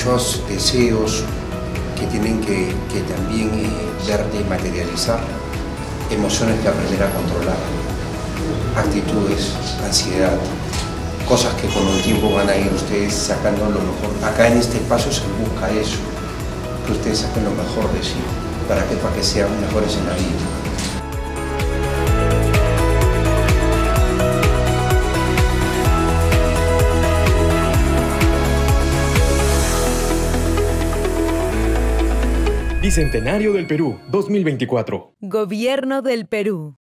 muchos deseos que tienen que también verte materializar, emociones que aprender a controlar, actitudes, ansiedad, cosas que con el tiempo van a ir ustedes sacando lo mejor. Acá en este espacio se busca eso, que ustedes saquen lo mejor de sí, para que sean mejores en la vida. Bicentenario del Perú, 2024. Gobierno del Perú.